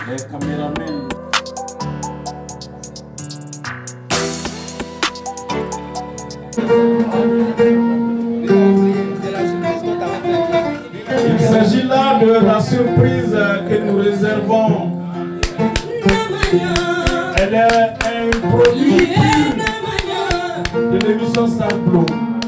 les caméramans. Il s'agit là de la surprise que nous réservons. Elle est un produit de l'émission Stablo.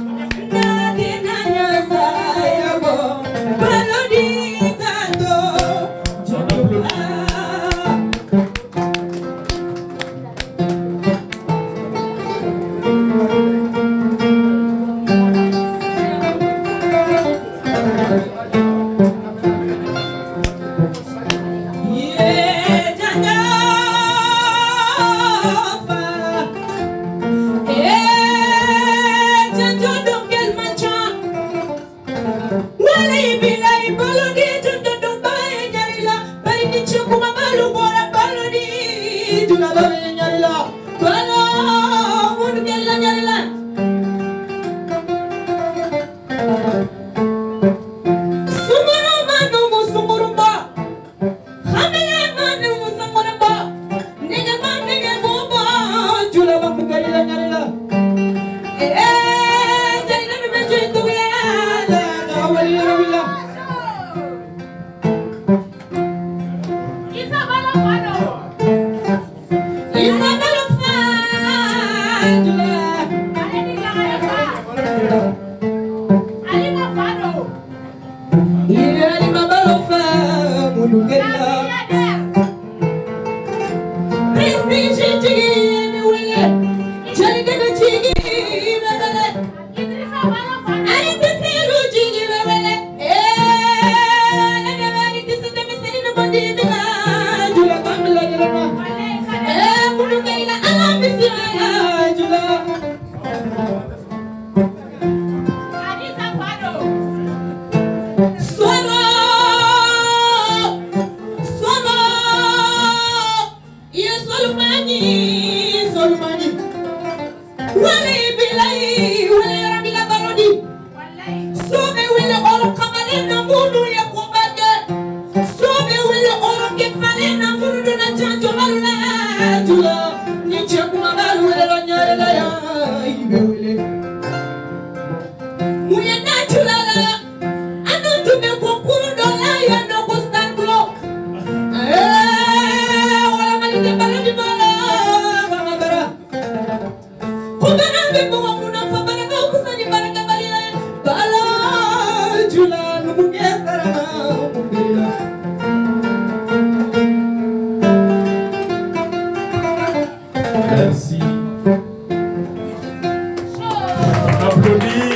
Merci. On applaudit.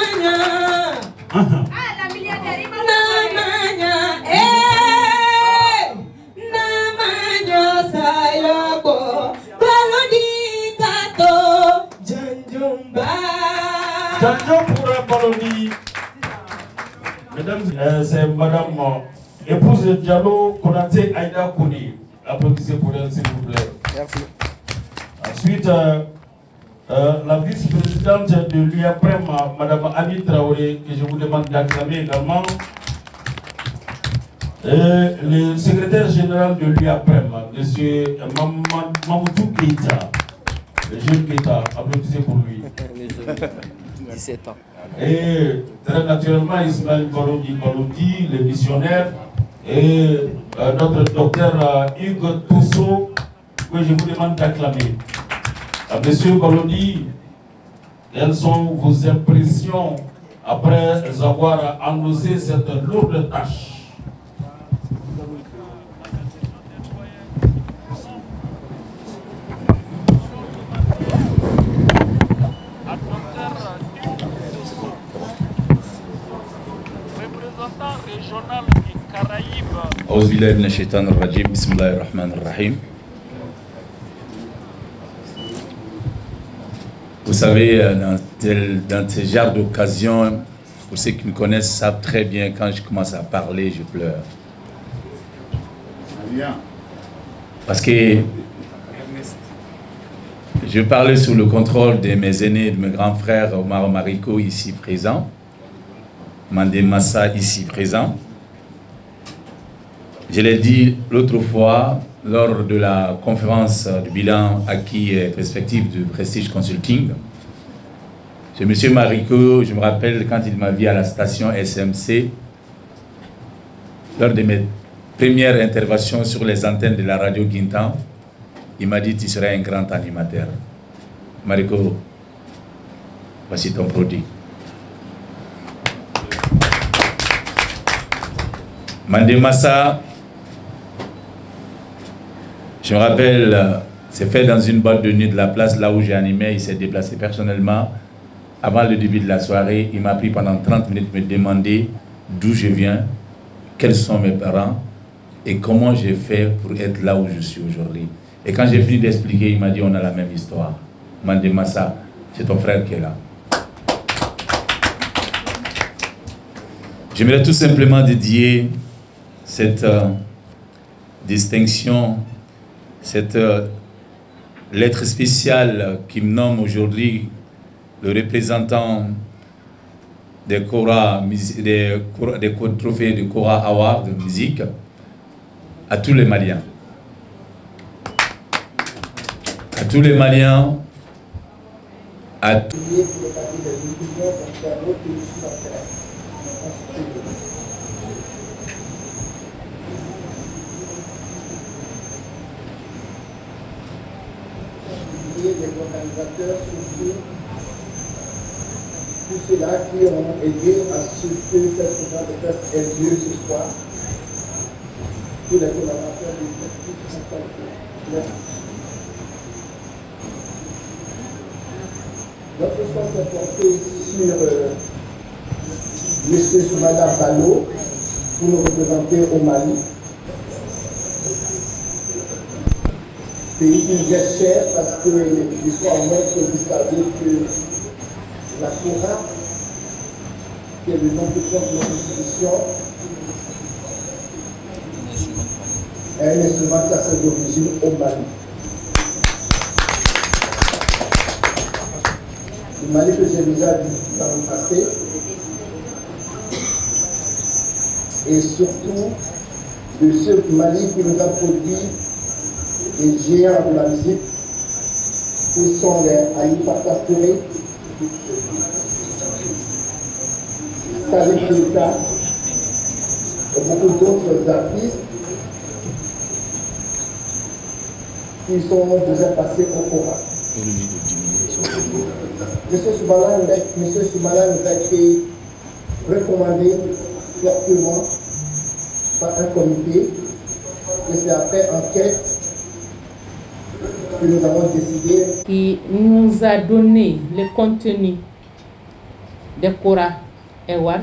Mesdames, c'est Madame épouse de Diallo Konaté Aïda Kouni. Applaudissez pour elle, s'il vous plaît. Merci. Ensuite, la vice-présidente de l'UAPREM, Madame Ami Traoré, que je vous demande d'acclamer également. Et le secrétaire général de l'UAPREM, M. Mamoudou Keita, le jeune Keita, applaudissez pour lui. 17 ans. Et très naturellement, Ismaël Baloudi, le missionnaire, et notre docteur Hugues Toussault, que je vous demande d'acclamer. Monsieur Baloudi, quelles sont vos impressions après avoir endossé cette lourde tâche? أعوذ بالله من الشيطان الرجيم بسم الله الرحمن الرحيم. Vous savez, dans ce genre d'occasion, pour ceux qui me connaissent savent très bien, quand je commence à parler, je pleure. Parce que je parlais sous le contrôle de mes aînés, de mes grands frères, Omar Mariko ici présent, Mandé Massa ici présent. Je l'ai dit l'autre fois, lors de la conférence du bilan acquis et perspective du Prestige Consulting, c'est M. Marico, je me rappelle quand il m'a vu à la station SMC, lors de mes premières interventions sur les antennes de la radio Guintan, il m'a dit: tu seras un grand animateur. Marico, voici ton produit. Mandemassa, je me rappelle, c'est fait dans une boîte de nuit de la place, là où j'ai animé. Il s'est déplacé personnellement. Avant le début de la soirée, il m'a pris pendant 30 minutes me demander d'où je viens, quels sont mes parents et comment j'ai fait pour être là où je suis aujourd'hui. Et quand j'ai fini d'expliquer, il m'a dit: on a la même histoire. Mandemassa, c'est ton frère qui est là. J'aimerais tout simplement dédier cette distinction, cette lettre spéciale qui me nomme aujourd'hui le représentant des trophées de Kora Award de musique, à tous les Maliens. À tous les Maliens, à tous. Les organisateurs, surtout tous ceux-là qui ont aidé à ce que cette grande fête ait lieu ce soir. Tous les collaborateurs du Prestige sont notre choix s'est porté sur M. Soumana Balo pour nous représenter au Mali. Pays qui nous est cher parce que l'histoire montre que vous savez que la Kora, qui est le nom de notre institution, est un instrument qui a ses origines au Mali. Le Mali que j'ai déjà visité dans le passé, et surtout de ce Mali qui nous a produit les géants de la musique, qui sont les Aïfa Kastere, Salif Keita et beaucoup d'autres artistes qui sont déjà passés au Kora. Monsieur Soumana nous a été recommandé fortement par un comité, et c'est après enquête que nous avons décidé. Qui nous a donné le contenu de Kora Awards.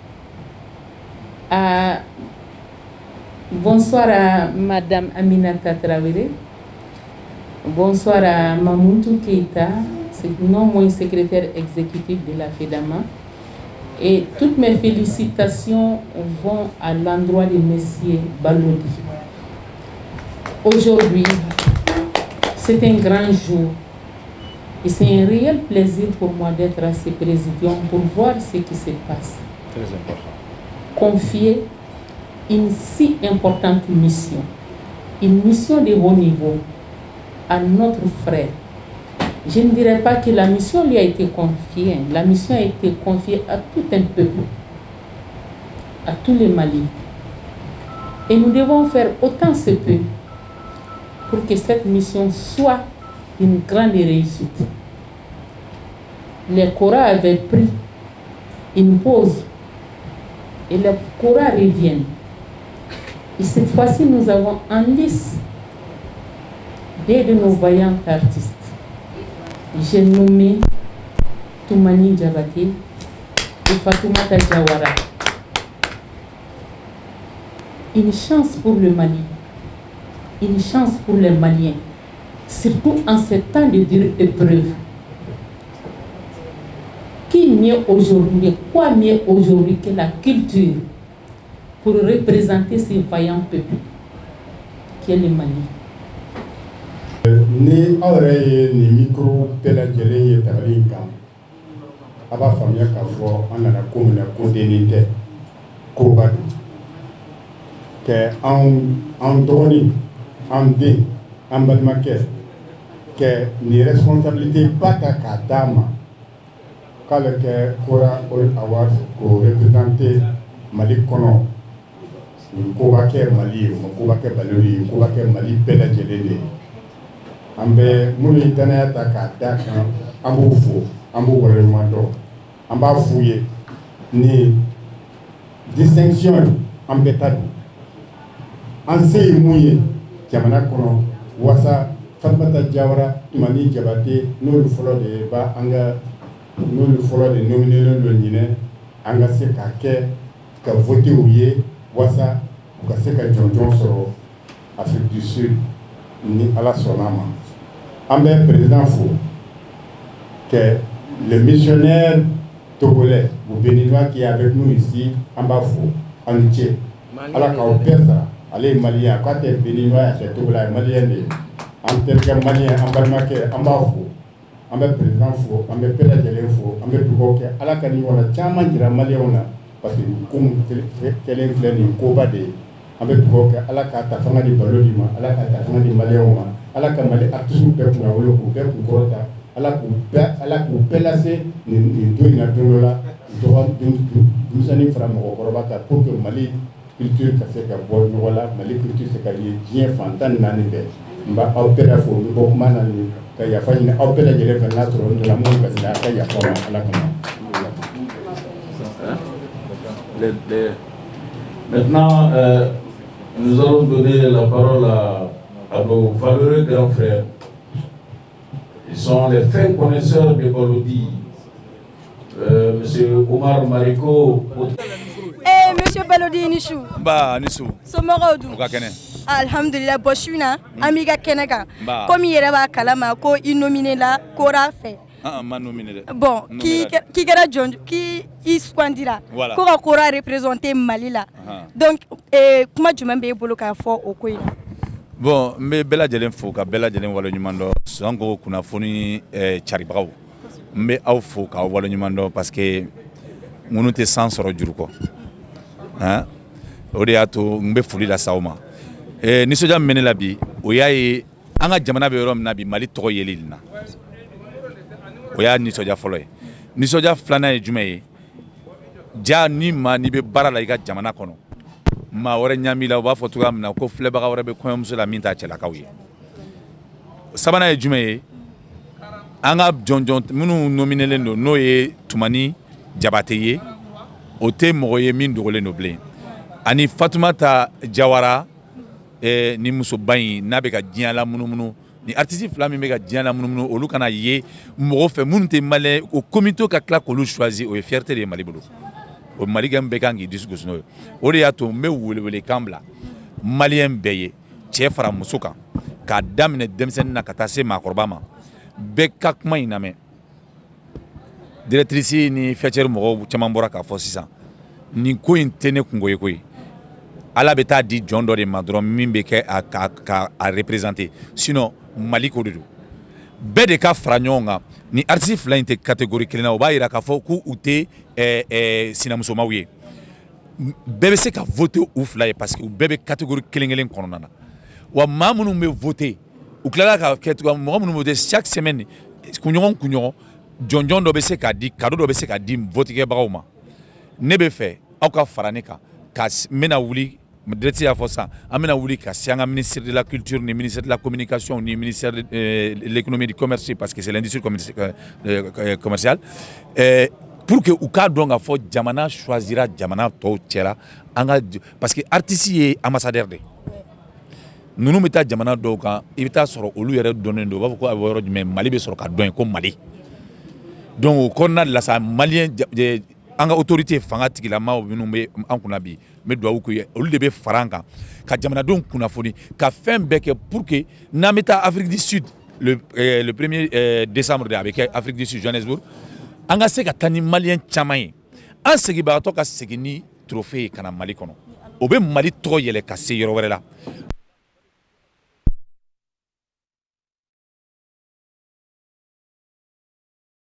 Bonsoir à Madame Aminata Traoré. Bonsoir à Mamoudou Keita, non moins secrétaire exécutif de la FEDAMA. Et toutes mes félicitations vont à l'endroit de Monsieur Balodi. Aujourd'hui, c'est un grand jour et c'est un réel plaisir pour moi d'être à ce présidium pour voir ce qui se passe. Très important. Confier une si importante mission, une mission de haut niveau à notre frère. Je ne dirais pas que la mission lui a été confiée, la mission a été confiée à tout un peuple, à tous les Maliens. Et nous devons faire autant se peut pour que cette mission soit une grande réussite. Les Kora avaient pris une pause et les Kora reviennent. Et cette fois-ci, nous avons en lice deux de nos vaillants artistes. J'ai nommé Toumani Diabaté et Fatoumata Diawara. Une chance pour le Mali, une chance pour les Maliens, surtout en ces temps de dure épreuve. Qui mieux aujourd'hui, quoi mieux aujourd'hui que la culture pour représenter ces vaillants peuples qui est le Mali. Ni awre ni micro pela jele ye tagali kan aba famia ka fo anana ko na ko denite ko ba que en doni en den en balimakɛ que ni responsabilité pas ta dama k'ale kɛ kora avoir ko représenter Mali kɔnɔ nin ko b'a kɛ Mali ye ko b'a kɛ Baleri ye ko b'a kɛ Mali bɛɛ lajɛlen de ye an bɛ minnu ye danaya ta k'a da kan an b'u fo an b'u waleɲuman dɔn an b'a f'u ye ni distinction an bɛɛ ta don an se ye mun ye jamana kɔnɔ wasa Fatumata Jawara Mani Jabate n'olu fɔlɔ de ba an ka n'olu fɔlɔ de nominelen don ɲinɛ an ka se ka kɛ ka voter u ye wasa u ka se ka jɔnjɔn sɔrɔ Afrique du Sud ni Ala sɔnna ma an bɛ président fo que le missionnaire togolais ou béninois qui est avec nous ici an b'a fo an ni ce Ala k'aw bɛɛ sara ale ye malien k'a tɛ béninois a tɛ togolais a ye malien de ye an terikɛ malien an balimakɛ an b'a fo an bɛ président fo an bɛ bɛɛ lajɛlen fo an bɛ dugawu kɛ Ala ka nin ɲɔgɔnna caman jira maliyɛnw na parce que ko kɛlen filɛ nin koba de ye an bɛ dugawu kɛ Ala k'a ta fanga di Balo di ma Ala k'a ta fanga di maliyɛnw ma Ala ka Mali artistes bɛɛ kunna wolo k'u bɛɛ kun kɔrɔta Ala k'u bɛɛ lase nin don in na don dɔ la denmisɛnnin fara mɔgɔkɔrɔba kan pour que Mali culture ka se ka bɔ ɲɔgɔn la Mali culture se ka ye diɲɛ fan 14 bɛɛ n b'a aw bɛɛ fo n bɛ bɔ kuma na nin ka yafa ɲini aw bɛɛ lajɛlen fɛ n'a sɔrɔ n donna minnu kasi la a ka yafa ma Ala kama. Maintenant, nous allons donner la parole à nos valeureux grands frères. Ils sont les fins connaisseurs de Bolodi. Monsieur Omar Mariko. Monsieur Balodi Nishou. Bah, Nissou. Somorodou. Okakene. Alhamdulillah, Boshuna, Amiga Kenega. Comme il y a Kalama, ko innominé la Kora fait. Bon, qui est John, qui Iskwandira. Kora Kora représenté Malila. Donc, comment tu m'as boloka fort au Kouina? Bon, mais Bella Jelen Foka, Bella Jelen Walonimando, Sango Kunafoni Charibrao. Mais au Foka, Walonimando, parce que mon était sans sur Juruko. Hein? Odeato, Mbe Fuli la Sauma. Nisoja Menelabi, Oyaye, Anga Jamana Berom Nabi, Mali Troyelina. Oya Nisoja Folloy. Nisoja Flana et Jumei. Ja ni ma ni be bara la iga Jamana kono. Ma ore nyami la wa photographe na ko fleba ga ore be ko muso la minta chela kawi. Sabana e Jumei. Anga jonjon munu nominele no ye Tumani Jabateye. Ote moye min dogole noble. Ani Fatoumata Jawara ni muso bayi n'a bɛ ka diɲɛ la munumunu ni artiste fila min bɛ ka diɲɛ la munumunu olu kana ye mɔgɔ fɛ minnu tɛ malien o comité ka tila k'olu choisir o ye fierté de ye Mali bolo o Malikɛn bɛɛ kan k'i dusu gosi n'o ye o de y'a to n bɛ welewelekan bila malien bɛɛ ye cɛ fara muso kan k'a daminɛ denmisɛnnin na ka taa se maakɔrɔba ma bɛɛ ka kuma in lamɛn directrice ni fɛcɛri mɔgɔw caman bɔra k'a fɔ sisan nin ko in tɛ ne kungo ye koyi Ala bɛ taa di jɔn dɔ de ma dɔrɔn min bɛ kɛ a représenter sinon Mali ko de don bɛɛ de ka fara ɲɔgɔn kan ni artiste fila in tɛ catégorie kelen na o b'a yira k'a fɔ k'u tɛ sinamusomaw ye bɛɛ bɛ se ka voter u fila ye parce que u bɛɛ bɛ catégorie kelen kɔnɔna na wa maa minnu bɛ voter u tilala ka kɛ tugun mɔgɔ minnu bɛ voter chaque semaine kunɲɔgɔn jɔnjɔn dɔ bɛ se k'a di cadeau dɔ bɛ se k'a di votekɛbagaw ma ne bɛ fɛ aw ka fara ne kan ka n bɛna wuli directeur y'a fɔ sisan an bɛna wuli ka se an ka ministère de la culture ni ministère de la communication ni ministère de l'économie et du commerce parce que c'est l'industrie commerciale pour que u k'a dɔn k'a fɔ jamana choisira jamana tɔw cɛla an ka parce que artiste ye ambassadeur de ninnu bɛ taa jamana dɔw kan i bɛ taa sɔrɔ olu yɛrɛ dɔnnen don u b'a fɔ ko a bɛ yɔrɔ jumɛn Mali bɛ sɔrɔ ka dɔn ko Mali donc o kɔnɔna de la sa malien an ka autorité fanga tigilamaw minnu bɛ an kunna bi n bɛ dugawu k'u ye olu de bɛ fara an kan ka jamanadenw kunnafoni ka fɛn bɛɛ kɛ pour que n'an bɛ taa Afrique du Sud le 1er décembre de a bɛ kɛ Afrique du Sud Johannesburg an ka se ka taa ni malien caman ye an seginbagatɔ ka segin ni trophée ye ka na Mali kɔnɔ o bɛ Mali tɔgɔ yɛlɛ ka se yɔrɔ wɛrɛ la